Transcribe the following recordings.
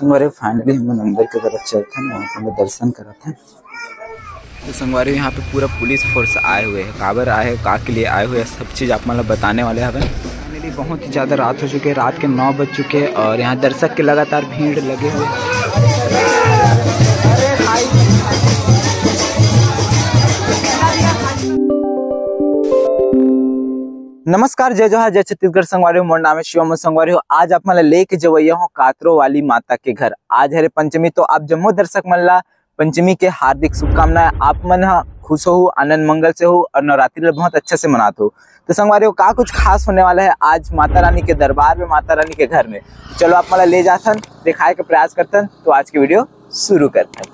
संगवारी फाइनली हम मंदिर की तरफ चलते हैं, वहाँ पर दर्शन करते हैं। तो संगवारी यहाँ पे पूरा पुलिस फोर्स आए हुए हैं, काबर आए हैं, का के लिए आए हुए हैं, सब चीज़ आप मतलब बताने वाले हैं। फाइनली बहुत ही ज़्यादा रात हो चुकी है, रात के 9 बज चुके हैं और यहाँ दर्शक के लगातार भीड़ लगे हुए हैं। नमस्कार, जय जोहार, जय छत्तीसगढ़। संगवारी हो, मोर नाम है शिवम संगवारी हो। आज आप मला लेके जवैया हो कातरो वाली माता के घर। आज हरे पंचमी, तो आप जम्मो दर्शक मन ला पंचमी के हार्दिक शुभकामनाएं। आप मन खुश हो, आनंद मंगल से हो और नवरात्रि बहुत अच्छे से मनाते हो। तो संगवारी हो, का कुछ खास होने वाला है आज माता रानी के दरबार में, माता रानी के घर में। चलो आप मला ले जाथन, दिखाए के प्रयास करतन। तो आज की वीडियो शुरू करते।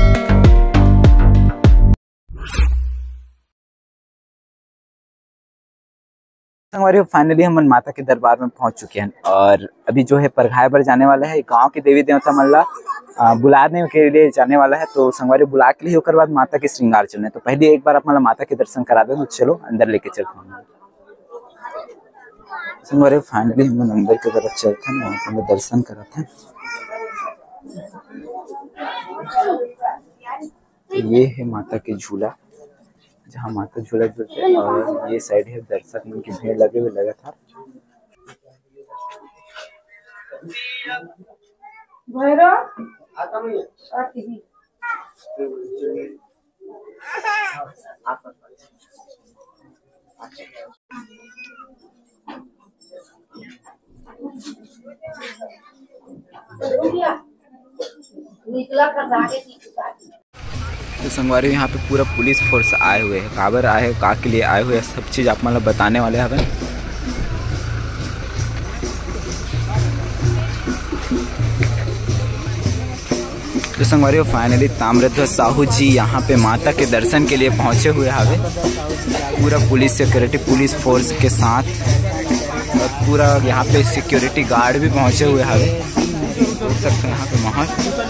संगवारी फाइनली हम माता के दरबार में पहुंच चुके हैं और अभी जो है परघाए पर जाने वाला है। गांव के देवी देवता मल्ला बुलाने के लिए जाने वाला है। तो संगवारी बुला के लिए होकर बाद माता के श्रृंगार चलने। तो पहले एक बार आप मला माता के दर्शन करा दे। तो चलो अंदर लेके चलते हैं। संगवारी फाइनली हम अंदर की तरफ चलते हैं, वहाँ पर दर्शन कराते हैं। ये है माता के झूला, जहाँ माता झूला झूलते हैं और ये साइड है दर्शक मन की भीड़ लगे हुए लगातार। तो संगवारी यहाँ पे पूरा पुलिस फोर्स आए हुए हैं, काबर आए हैं, का के लिए आए हुए हैं, सब चीज़ आप मतलब बताने वाले हैं। तो संगवारी फाइनली ताम्रध्वज साहू जी यहाँ पे माता के दर्शन के लिए पहुँचे हुए हवे। पूरा पुलिस सिक्योरिटी, पुलिस फोर्स के साथ और पूरा यहाँ पे सिक्योरिटी गार्ड भी पहुँचे हुए हवे। देख सकते हैं यहाँ पे माहौल।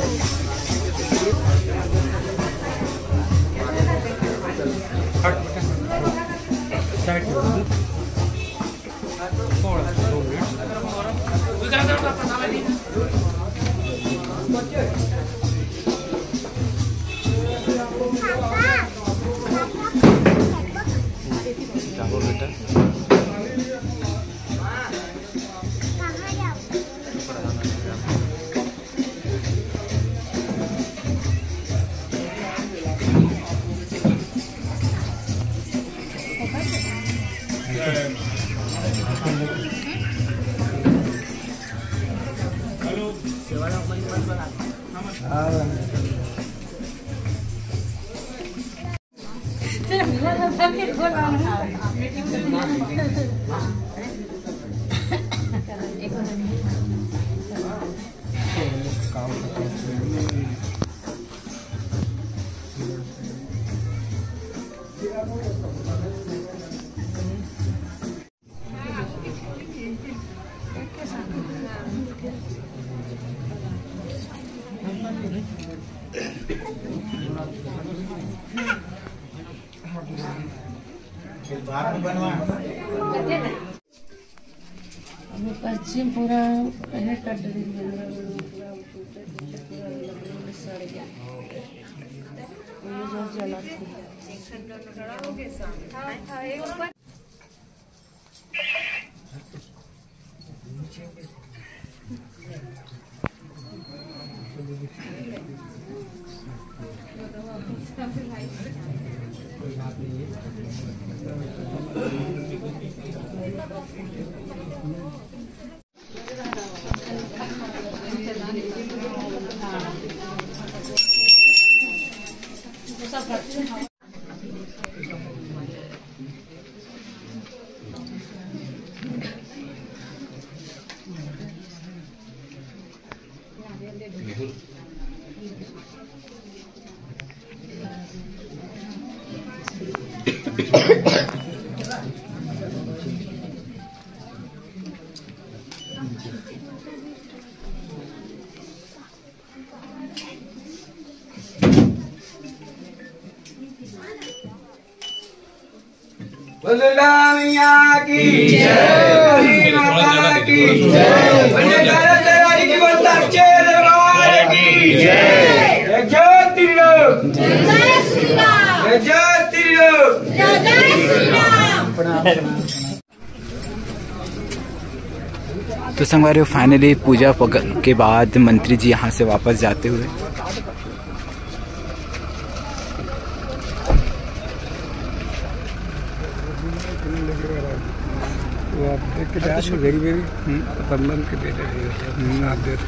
पश्चिम पूरा मियां की जय, माता की जय, की जय जय त्रिलोक जय श्री राम जय जय त्रिलोक जय जय श्री राम। तो संगवारियों फाइनली पूजा के बाद मंत्री जी यहाँ से वापस जाते हुए वेरी वेरी बंधन के दे रहे आप दे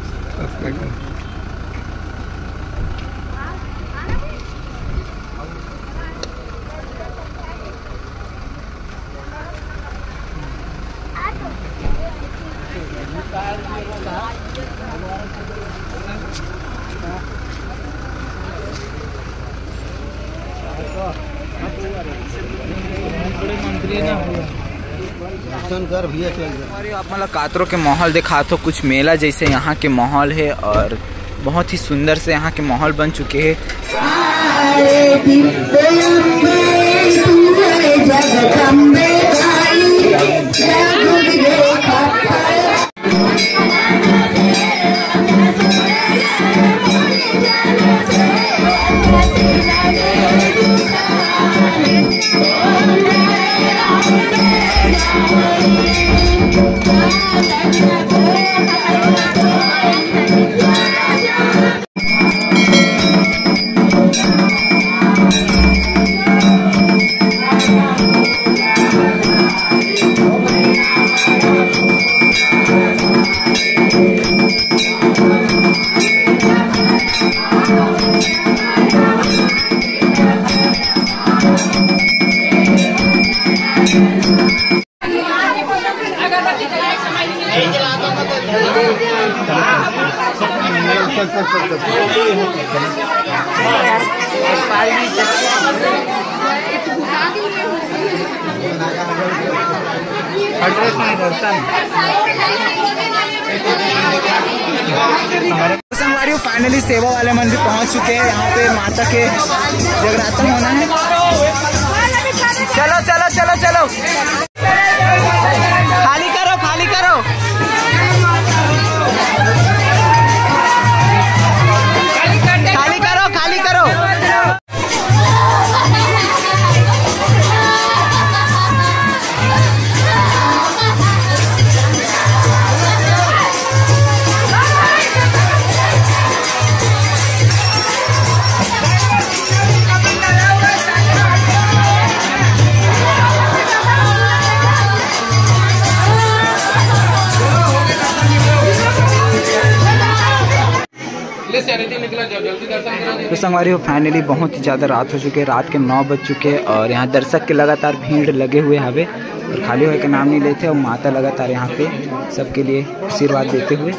आप मतलब कातरों के माहौल दिखा तो कुछ मेला जैसे यहाँ के माहौल है और बहुत ही सुंदर से यहाँ के माहौल बन चुके हैं। संगवारियों फाइनली सेवा वाले मंदिर पहुंच चुके हैं। यहाँ पे माता के जगराता होना है। चलो चलो चलो चलो खाली करो खाली करो। खाली करो खाली करो। तो संगवारियों फाइनली बहुत ही ज़्यादा रात हो चुके हैं। रात के 9 बज चुके हैं और यहाँ दर्शक के लगातार भीड़ लगे हुए हवे और खाली होए के नाम नहीं लेते और माता लगातार यहाँ पे सबके लिए आशीर्वाद देते हुए।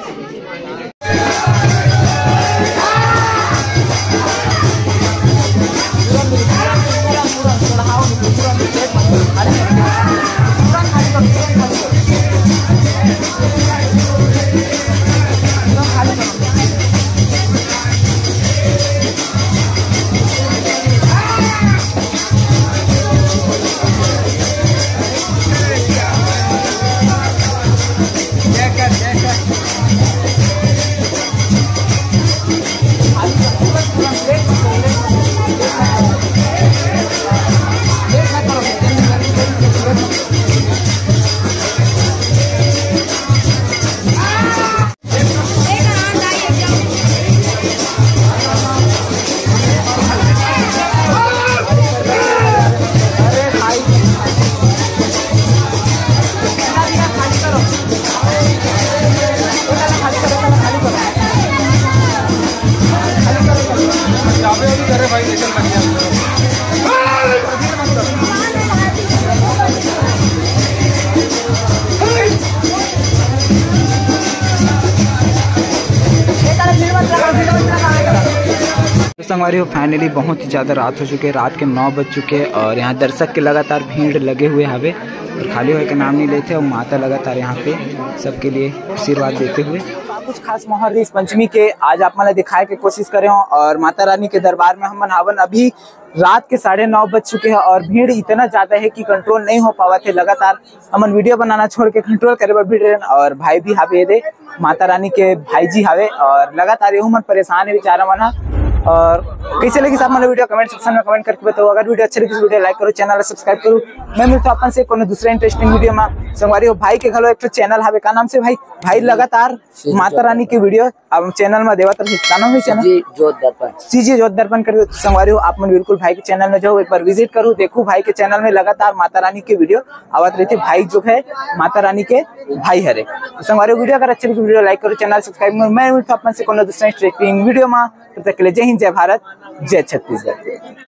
संगवारियों फाइनली बहुत ही ज़्यादा रात हो चुके हैं। रात के 9 बज चुके हैं और यहाँ दर्शक के लगातार भीड़ लगे हुए हवे और खाली होए के नाम नहीं लेते और माता लगातार यहाँ पे सबके लिए आशीर्वाद देते हुए। कुछ खास माहौल इस पंचमी के आज आप मैंने दिखाए के कोशिश करे हो। और माता रानी के दरबार में हम हावन अभी रात के 9:30 बज चुके हैं और भीड़ इतना ज्यादा है कि कंट्रोल नहीं हो पावा थे। लगातार हमन वीडियो बनाना छोड़ के कंट्रोल करे बर भीड़ रहे और भाई भी हावे दे माता रानी के भाई जी हावे और लगातार यहू मन परेशान है बेचारा मन। और कैसे लगी साहब मैंने वीडियो कमेंट सेक्शन में कमेंट करके बताओ। अगर वीडियो अच्छी लगी तो वीडियो लाइक करो, चैनल सब्सक्राइब करो। मैं मिलता हूं अपन से कोनो दूसरे इंटरेस्टिंग वीडियो में। संगवारी हो भाई के घलो एक चैनल हावे का नाम से भाई लगातार माता रानी की वीडियो अब चैनल में देवत रहे। का नाम है चैनल सीजी जोत दर्पण कर। संगवारी हो आप मन बिल्कुल भाई के चैनल में जाओ, एक बार विजिट करो, देखो भाई के चैनल में लगातार माता रानी की वीडियो आवत रहती। भाई जो है माता रानी के भाई हरे। संगवारी वीडियो अगर अच्छी लगी वीडियो लाइक करो, चैनल सब्सक्राइब करो। मैं मिलता हूं अपन से कोनो दूसरे इंटरेस्टिंग वीडियो में। तब तक के लिए जय हिंद, जय भारत, जय छत्तीसगढ़।